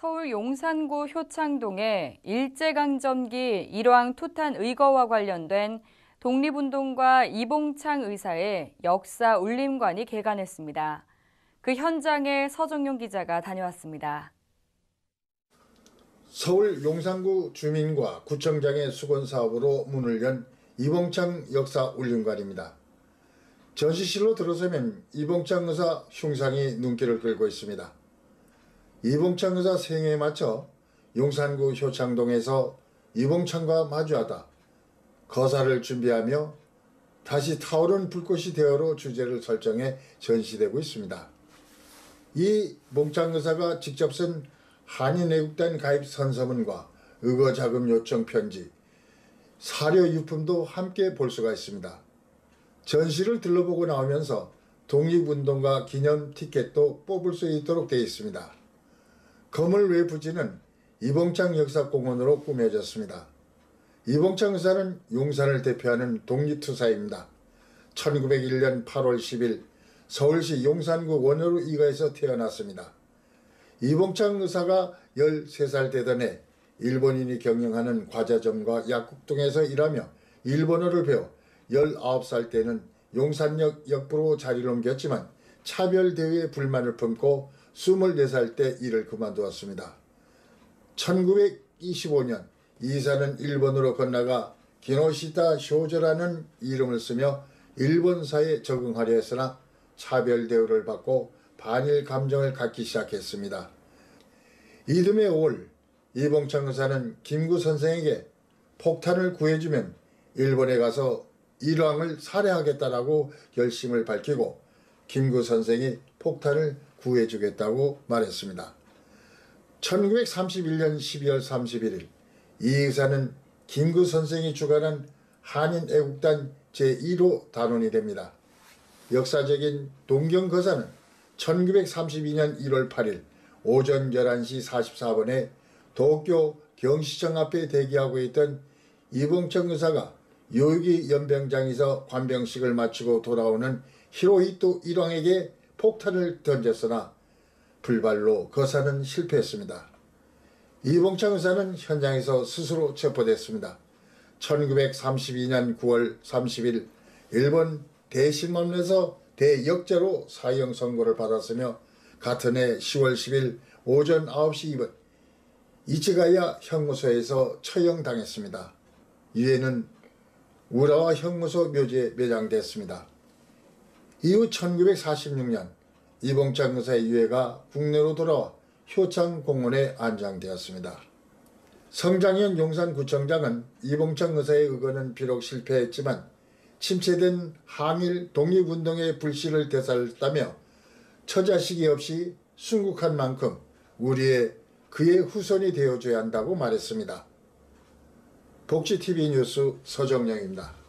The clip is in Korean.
서울 용산구 효창동에 일제강점기 일왕 투탄 의거와 관련된 독립운동가 이봉창 의사의 역사 울림관이 개관했습니다. 그 현장에 서정용 기자가 다녀왔습니다. 서울 용산구 주민과 구청장의 수건 사업으로 문을 연 이봉창 역사 울림관입니다. 전시실로 들어서면 이봉창 의사 흉상이 눈길을 끌고 있습니다. 이봉창 의사 생애에 맞춰 용산구 효창동에서 이봉창과 마주하다 거사를 준비하며 다시 타오른 불꽃이 되어로 주제를 설정해 전시되고 있습니다. 이 봉창 의사가 직접 쓴 한인애국단 가입 선서문과 의거자금 요청 편지, 사료 유품도 함께 볼 수가 있습니다. 전시를 둘러보고 나오면서 독립운동가 기념 티켓도 뽑을 수 있도록 되어 있습니다. 건물 외 부지는 이봉창 역사공원으로 꾸며졌습니다. 이봉창 의사는 용산을 대표하는 독립투사입니다. 1901년 8월 10일 서울시 용산구 원효로 이가에서 태어났습니다. 이봉창 의사가 13살 되던 해 일본인이 경영하는 과자점과 약국동에서 일하며 일본어를 배워 19살 때는 용산역 역부로 자리를 옮겼지만 차별대우에 불만을 품고 24살 때 일을 그만두었습니다. 1925년 이사는 일본으로 건너가 기노시타 쇼조라는 이름을 쓰며 일본사에 적응하려 했으나 차별대우를 받고 반일 감정을 갖기 시작했습니다. 이듬해 5월 이봉창 의사는 김구 선생에게 폭탄을 구해주면 일본에 가서 일왕을 살해하겠다라고 결심을 밝히고 김구 선생이 폭탄을 구해주겠다고 말했습니다. 1931년 12월 31일 이 의사는 김구 선생이 주관한 한인애국단 제1호 단원이 됩니다. 역사적인 동경거사는 1932년 1월 8일 오전 11시 44분에 도쿄 경시청 앞에 대기하고 있던 이봉창 의사가 요기 연병장에서 관병식을 마치고 돌아오는 히로히토 일왕에게 폭탄을 던졌으나 불발로 거사는 실패했습니다. 이봉창 의사는 현장에서 스스로 체포됐습니다. 1932년 9월 30일 일본 대신문에서 대역죄로 사형 선고를 받았으며 같은 해 10월 10일 오전 9시 2분 이치가야 형무소에서 처형당했습니다. 유해는 우라와 형무소 묘지에 매장됐습니다. 이후 1946년 이봉창 의사의 유해가 국내로 돌아와 효창공원에 안장되었습니다. 성장현 용산구청장은 이봉창 의사의 의거는 비록 실패했지만 침체된 항일 독립운동의 불씨를 되살렸다며 처자식이 없이 순국한 만큼 그의 후손이 되어줘야 한다고 말했습니다. 복지TV 뉴스 서정영입니다.